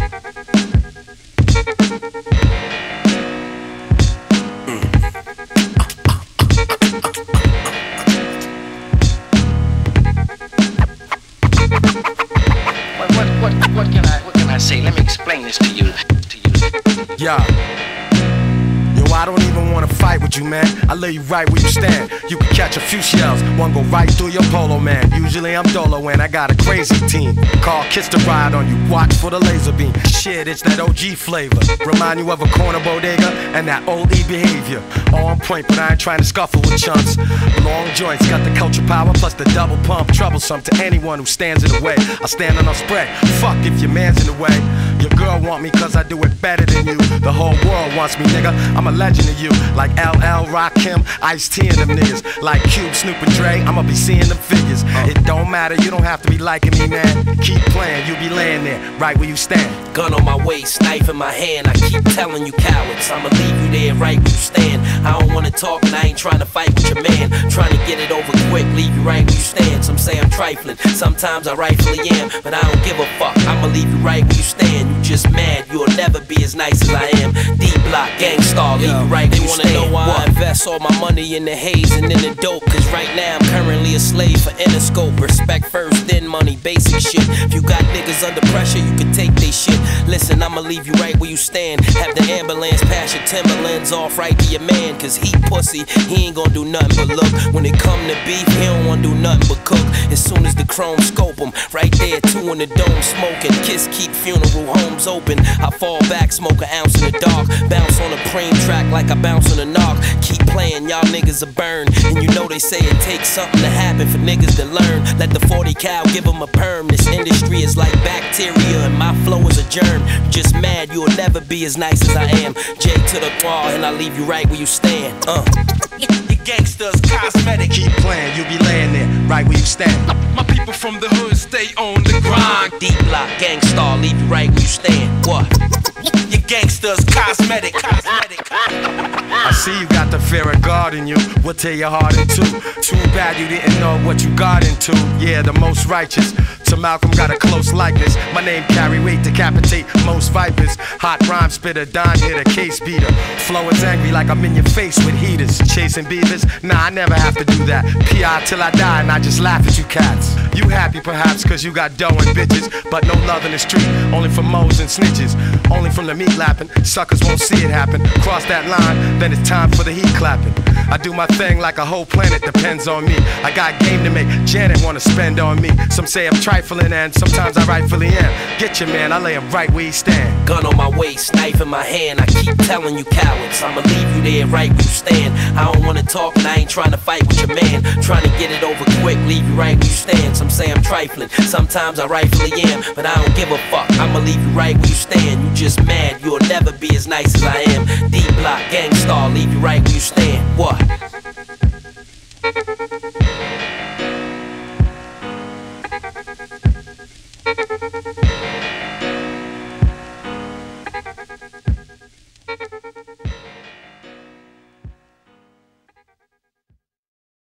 What can I say? Let me explain this to you. Yeah. Yo, I don't even wanna fight with you, man. I lay you right where you stand. You can catch a few shells, one go right through your polo, man. Usually I'm dolo and I got a crazy team. Call Kiss to ride on you, watch for the laser beam. Shit, it's that OG flavor. Remind you of a corner bodega and that old E behavior. On point, but I ain't trying to scuffle with chumps. Long joints, got the culture power plus the double pump. Troublesome to anyone who stands in the way. I stand on a spread, fuck if your man's in the way. Your girl want me cause I do it better than you. The whole world wants me, nigga. I'm a legend to you. Like LL, Rakim, Ice-T and them niggas. Like Cube, Snoop and Dre, I'ma be seeing them figures. It don't matter, you don't have to be liking me, man. Keep playing, you'll be laying there, right where you stand. Gun on my waist, knife in my hand. I keep telling you cowards, I'ma leave you there right where you stand. I don't wanna talk and I ain't trying to fight with your man. Trying to get it over quick, leave you right where you stand. Some say I'm trifling, sometimes I rightfully am. But I don't give a fuck, I'ma leave you right where you stand. You just mad, you'll never be as nice as I am. D-Block, Gangstar, leave you right where you stand. They wanna know why I invest all my money in the haze and in the dope. Cause right now I'm currently a slave for Interscope. Respect first, then money, basic shit. If you got niggas under pressure, you can take they shit. Listen, I'ma leave you right where you stand. Have the ambulance pass your Timberlands off right to your man. Cause he pussy, he ain't gonna do nothing but look. When it come to beef, he don't wanna do nothing but cook. As soon as the chrome scope him, right there, two in the dome smoking. Kiss keep funeral homes open. I fall back, smoke an ounce in the dark. Bounce on a Preem track like I bounce on a knock. Keep playing, y'all niggas are burned. And you know they say it takes something to happen for niggas to learn. Let the 40 cal give them a perm. This industry is like bacteria and my flow is a germ. Just mad, you'll never be as nice as I am. J to the wall and I leave you right where you stand. Your gangsters cosmetic. Keep playing, you'll be laying there, right where you stand. My people from the hood stay on the grind. D-Block, Gangstar, leave you right where you stand. What? Your gangsters cosmetic. I see you got the fear of God in you. We'll tear your heart in two. Too bad you didn't know what you got into. Yeah, the most righteous. To Malcolm got a close likeness. My name carry weight, decapitate most vipers. Hot rhyme spitter, Don hitter, case beater. Flow is angry like I'm in your face with heaters. Chasing beavers? Nah, I never have to do that. P.I. till I die and I just laugh at you cats. You happy perhaps cause you got dough and bitches, but no love in the street, only for moles and snitches. Only from the meat lapping, suckers won't see it happen. Cross that line, then it's time for the heat clapping. I do my thing like a whole planet depends on me. I got game to make, Janet wanna spend on me. Some say I'm trifling and sometimes I rightfully am. Get your man, I lay him right where he stand. Gun on my waist, knife in my hand. I keep telling you cowards, I'ma leave you there right where you stand. I don't wanna talk and I ain't trying to fight with your man. Trying to get it over quick, leave you right where you stand. Some say I'm trifling, sometimes I rightfully am. But I don't give a fuck, I'ma leave you right where you stand. You just mad, you'll never be as nice as I am. D-Block, Gangstar, leave you right where you stand. What?